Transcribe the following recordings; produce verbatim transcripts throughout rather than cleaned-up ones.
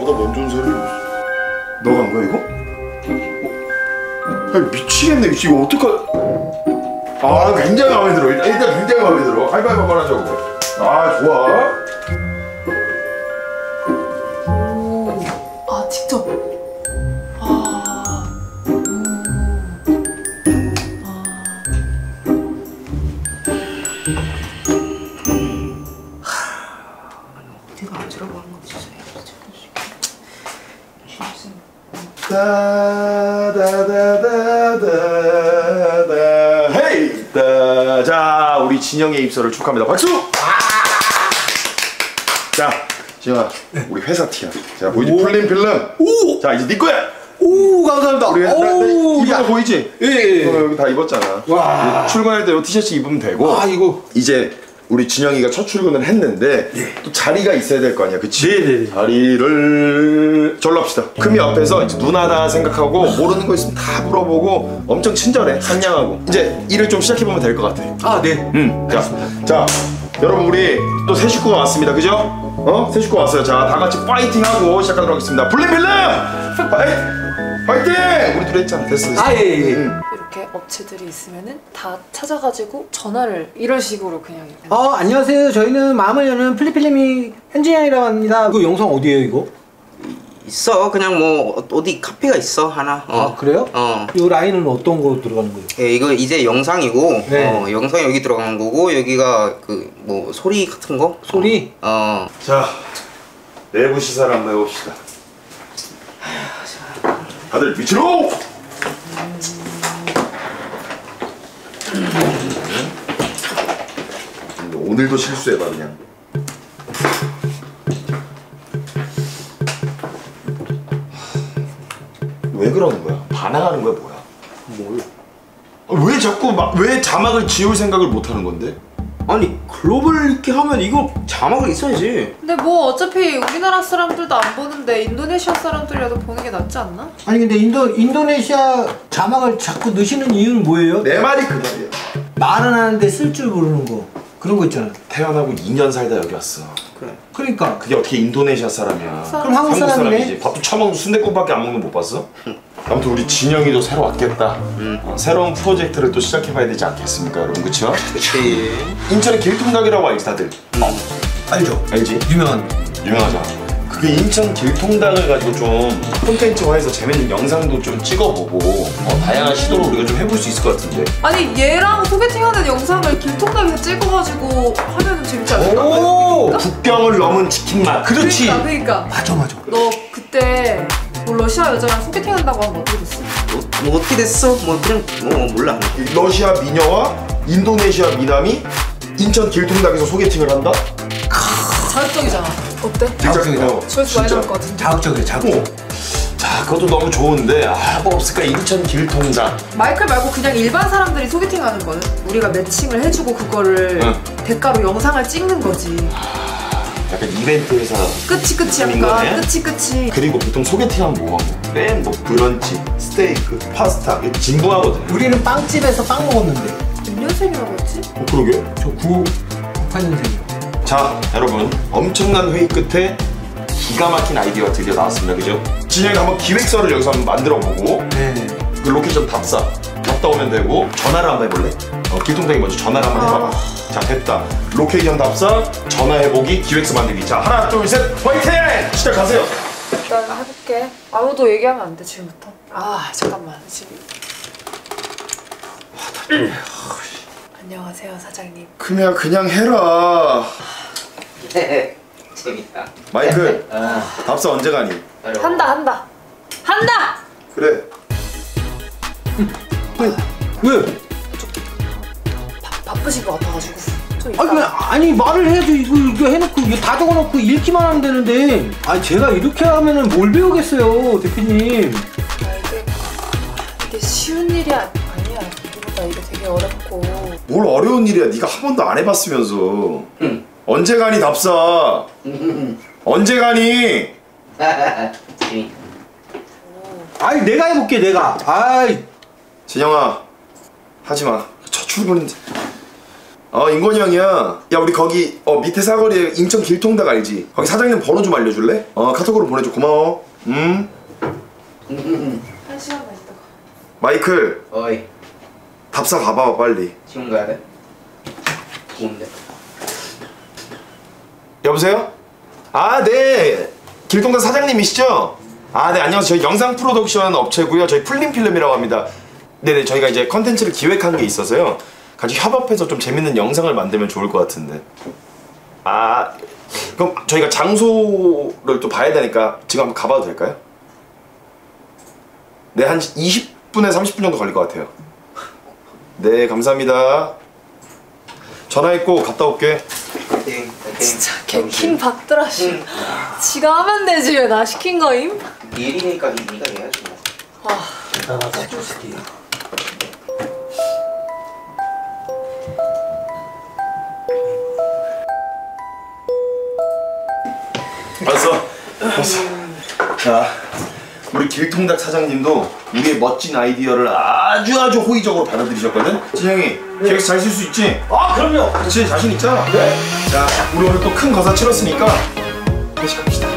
나보다 먼저 온 사람이 없어. 너가 한 거야 이거? 어? 아니 미치겠네. 이거 어떡하... 아 굉장히 마음에 들어. 일단, 일단 굉장히 마음에 들어. 하이파이브 한번 하자고. 아 좋아. 오, 아 직접. 아, 오, 아. 어디가 앉으라고 하는 건지 다다다다다다 헤이! 따. 자 우리 진영의 입사를 축하합니다. 박수! 아! 자 진영아 네. 우리 회사 티야. 자 보이지? 플린 필름. 오! 자 이제 네 거야. 오 감사합니다. 우리 회사 오, 입은 거 보이지? 예예. 예. 어, 여기 다 입었잖아. 와. 출근할 때 이 티셔츠 입으면 되고. 아 이거 이제 우리 진영이가 첫 출근을 했는데 네. 또 자리가 있어야 될 거 아니야, 그치? 네네. 자리를 절로 합시다. 금이 앞에서 이제 누나다 생각하고 모르는 거 있으면 다 물어보고 엄청 친절해, 상냥하고. 이제 일을 좀 시작해보면 될 것 같아. 아 네. 응. 자, 자, 여러분 우리 또 새 식구가 왔습니다, 그죠? 어? 새 식구가 왔어요. 자, 다 같이 파이팅하고 시작하도록 하겠습니다. 블링블링! 파이! 파이팅! 우리 둘이 했잖아. 됐어, 됐어. 아 예, 예. 응. 이렇게 업체들이 있으면은 다 찾아가지고 전화를 이런 식으로 그냥. 어 안녕하세요. 저희는 마음을 여는 플리필름이 현진양이라고 합니다. 이거 영상 어디에요 이거? 있어. 그냥 뭐 어디 카페가 있어 하나. 어. 아 그래요? 어. 이 라인은 어떤 거 들어가는 거예요? 예, 이거 이제 영상이고, 네. 어, 영상이 여기 들어가는 거고, 여기가 그 뭐 소리 같은 거? 소리? 어. 자, 내부 시사를 한번 해봅시다. 다들 위치로! 오늘도 실수해봐 그냥. 왜 그러는 거야? 반항하는 거야 뭐야? 뭘? 왜 자꾸 막 왜 자막을 지울 생각을 못 하는 건데? 아니 글로벌 이렇게 하면 이거 자막을 있어야지. 근데 뭐 어차피 우리나라 사람들도 안 보는데 인도네시아 사람들이라도 보는 게 낫지 않나? 아니 근데 인도 인도네시아 자막을 자꾸 넣으시는 이유는 뭐예요? 내 말이 그 말이야. 말은 하는데 쓸 줄 모르는 거 그런 거 있잖아. 태어나고 이 년 살다 여기 왔어. 그래. 그러니까 그게 어떻게 인도네시아 사람이야? 그럼 한국 사람이네? 사람이지. 밥도 처먹고 순댓국밖에 안 먹는 거 못 봤어? 아무튼 우리 진영이도 새로 왔겠다. 음. 어, 새로운 프로젝트를 또 시작해봐야 되지 않겠습니까, 여러분? 그쵸? 그치. 인천의 길통닭이라고 알지 다들? 어. 알죠? 알지? 유명한 유명하잖아. 그게 인천 길통닭을 가지고 좀 콘텐츠화해서 재밌는 영상도 좀 찍어보고 어, 다양한 시도를 우리가 좀 해볼 수 있을 것 같은데. 아니 얘랑 소개팅하는 영상을 길통닭에서 찍어가지고 하면은 재밌지 않을까? 오! 국경을 넘은 치킨 맛. 그렇지. 그러니까 그러니까 맞아 맞아. 너 그때 뭐 러시아 여자랑 소개팅한다고 하면 어떻게 됐어? 뭐, 뭐 어떻게 됐어? 뭐 그냥 뭐, 뭐 몰라. 러시아 미녀와 인도네시아 미남이 인천 길통닭에서 소개팅을 한다? 자극적이잖아. 어때? 자극적이다. 어, 조회수 많이 진짜. 나올 것 같은데. 자극적이야 자극적. 어. 자, 그것도 너무 좋은데 아, 뭐 없을까? 인천 길통닭. 마이클 말고 그냥 일반 사람들이 소개팅하는 거는 우리가 매칭을 해주고 그거를 응. 대가로 영상을 찍는 거지. 약간 이벤트에서 끝이 끝이 재밌는 약간 거네? 끝이 끝이. 그리고 보통 소개팅하면 뭐 먹어? 맨 뭐 브런치, 스테이크, 파스타 이게 진부하거든. 우리는 빵집에서 빵 먹었는데. 몇 년생이라고 했지? 어, 그러게. 저 구십팔 년생이요. 자, 여러분 엄청난 회의 끝에 기가 막힌 아이디어가 드디어 나왔습니다. 그죠? 진영이 한번 기획서를 여기서 한번 만들어보고 네. 그 로케이션 답사 갔다 오면 되고 전화를 한번 해볼래? 어, 길통닭이 먼저 전화를 한번 해봐봐. 아... 자, 됐다. 로케이션 답사, 전화해보기, 기획서 만들기. 자, 하나, 둘, 셋, 화이팅! 시작하세요. 일단 해볼게. 아무도 얘기하면 안 돼 지금부터. 아 잠깐만 지금. 안녕하세요 사장님. 그냥 그냥 해라. 재밌다. 마이클, 아. 답사 언제 가니? 한다 한다 한다. 그래. 왜? 바, 바쁘신 것 같아가지고 좀 이따. 아니, 왜, 아니 말을 해야지. 이거, 이거 해놓고 이거 다 적어놓고 읽기만 하면 되는데. 아니 제가 이렇게 하면은 뭘 배우겠어요 대표님. 아, 이게, 이게 쉬운 일이 아, 아니야. 이거보다 이게 되게 어렵고. 뭘 어려운 일이야. 네가 한 번도 안 해봤으면서. 응. 언제 가니 답사? 언제 가니? 재밌. 아니 내가 해볼게 내가. 아이 진영아, 하지마. 첫 출근인데. 어 인권이 형이야. 야 우리 거기 어 밑에 사거리에 인천 길통닭 알지? 거기 사장님 번호 좀 알려줄래? 어 카톡으로 보내줘. 고마워. 음. 한 시간만 있다가. 마이클. 어이. 답사 가봐봐 빨리. 지금 가야 돼? 좋은데. 여보세요? 아 네. 길통닭 사장님이시죠? 아 네 안녕하세요. 저희 영상 프로덕션 업체고요. 저희 풀림필름이라고 합니다. 네네 저희가 이제 컨텐츠를 기획한 게 있어서요. 같이 협업해서 좀 재밌는 영상을 만들면 좋을 것 같은데. 아 그럼 저희가 장소를 또 봐야 되니까 지금 한번 가봐도 될까요? 네 한 이십 분에서 삼십 분 정도 걸릴 것 같아요. 네 감사합니다. 전화했고 갔다 올게. 땡, 땡. 진짜 개킹 받더라 씨. 지가 하면 되지 왜 나 시킨 거임? 일이니까 네가 해야지 뭐. 아 나 나도 줄게. 왔어. 왔어. 자, 우리 길통닭 사장님도 우리의 멋진 아이디어를 아주 아주 호의적으로 받아들이셨거든. 진영이 기획 잘 쓸 수 있지? 아 그럼요. 그치 자신 있잖아. 네. 자, 우리 오늘 또 큰 거사 치렀으니까 회식합시다.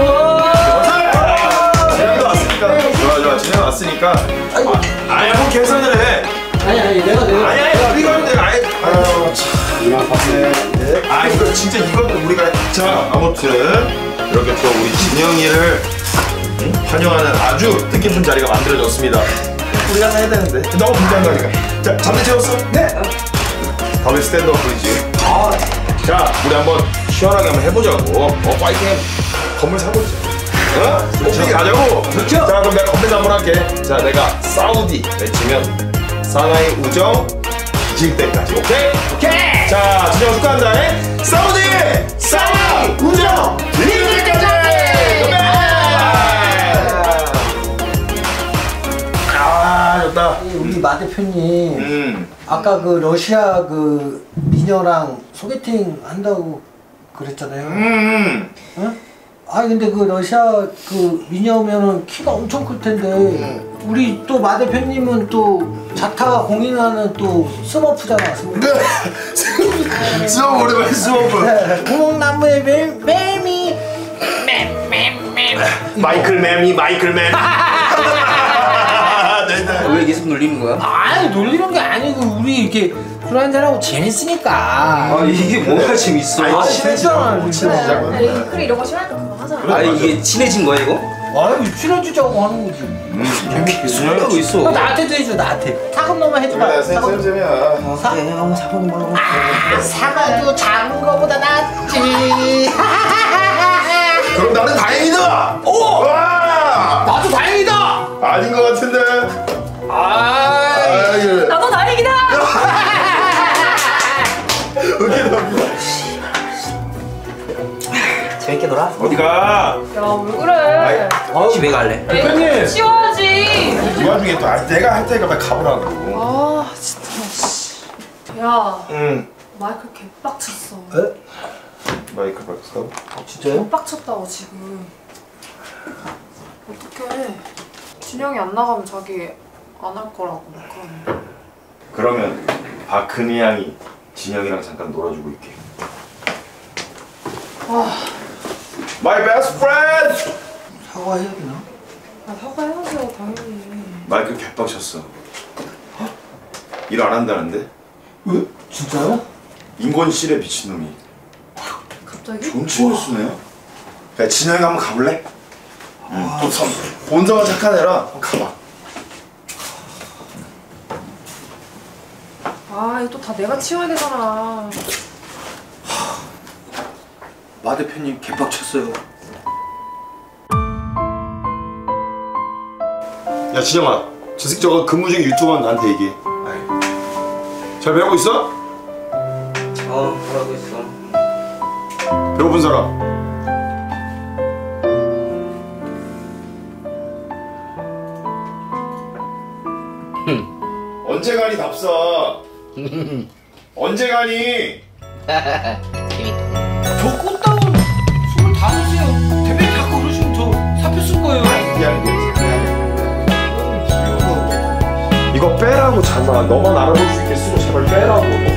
진영도 왔으니까. 좋아 좋아. 진영 왔으니까. 아, 아야 뭐 계산을 해. 아니 아니 내가 내가. 아니 아니 우리가 하면 돼. 아이 아유 참 이만 봤네. 아 이거 진짜 이거는 우리가 자 아무튼 이렇게 또 우리 진영이를 응? 환영하는 아주 뜻깊은 자리가 만들어졌습니다. 우리가 해야 되는데 너무 긴장한 거니까. 자 잠들 채웠어? 네. 다음에 스탠드업 보이지? 아. 자 우리 한번 시원하게 한번 해보자고. 어 파이팅. 건물 사보자. 어? 오케이 가자고. 그렇죠. 자 그럼 내가 건배사 한번 할게. 자 내가 사우디 외치면 사나이 우정 질 때까지. 오케이? 오케이. 자 진영 축하한다. 사우디 사나이 우정 질 때까지. 아 좋다. 우리 마 대표님 음. 아까 그 러시아 그 미녀랑 소개팅 한다고 그랬잖아요. 음. 응? 아 근데 그 러시아 그 미녀면은 키가 엄청 클 텐데 우리 또 마 대표님은 또 자타가 공인하는 또 스머프잖아. 스머프. 스머프 오랜만에 스머프. 구멍나무의 멜 멜미 마이클 맴이 마이클 맴. 왜 계속 놀리는 거야? 아니 놀리는 게 아니고 우리 이렇게 술 한잔하고 재밌으니까. 아 이게 뭐가 재밌어? 아니, 친해지잖아. 그래 친해지자고. 아니, 그래 이런 거 싫어하니까 그거 하자. 아 이게 친해진 거야 이거? 아유 친해지자고 하는 거지. 음, 하고 있어. 어, 나한테도 해줘 나한테. 사과놈만 해줘봐. 사과. 쌤쌤이야. 아, 그래 한번 사보는 거. 아, 사과도 작은 거보다 낫지. 그럼 나는 다행이다. 오! 와! 나도 다행이다. 아닌 것 같은데. 아, 아유. 나도 다행이다. 웃기다 웃기다. 재밌게 놀아. 어디 가? 야왜 그래? 집에 갈래. 대표님. 치워야지. 이 와중에 또 아, 내가 할 테니까 빨리 가보라고. 아 진짜. 씨. 야 응. 마이클 개빡쳤어. 에? 마이크 박사. 진짜요? 빡쳤다고 지금. 어떡해. 진영이 안 나가면 자기 안 할 거라고 막 그러는데. 그러면 박근희 양이 진영이랑 잠깐 놀아주고 있게. 아, My best friend. 사과해야 되나? 아 사과해야죠 당연히. 마이크 개빡쳤어. 일 안 한다는데? 왜? 진짜요? 인권실에 미친놈이. 갑자기? 좋은 친구 쓰네. 야 진영이가 한번 가볼래? 응. 또 선, 본성은 착한 애라 한번 가봐. 아 이거 또 다 내가 치워야 되잖아. 마 대표님 개빡쳤어요. 야 진영아, 저 새끼 저거 근무 중에 유튜버는 나한테 얘기해. 잘 배우고 있어? 어 뭐라고 있어. 배워본 사람? 언제 가니 답사? 언제 가니? 저 꽃다운 스물다섯이에요. 대표님 자꾸 그러시면 저 사표 쓸 거예요. 미안해 미안해. 이거 빼라고 잠깐만. 너만 알아볼 수 있게 쓰고 제발 빼라고.